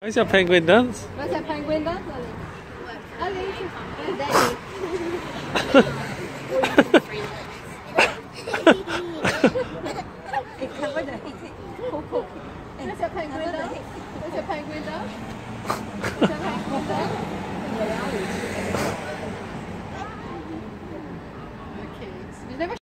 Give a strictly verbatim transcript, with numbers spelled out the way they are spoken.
Where's your penguin dance? Where's your penguin dance, Ali? Ali, where's Daddy? Where's your penguin dance? Where's your penguin dance?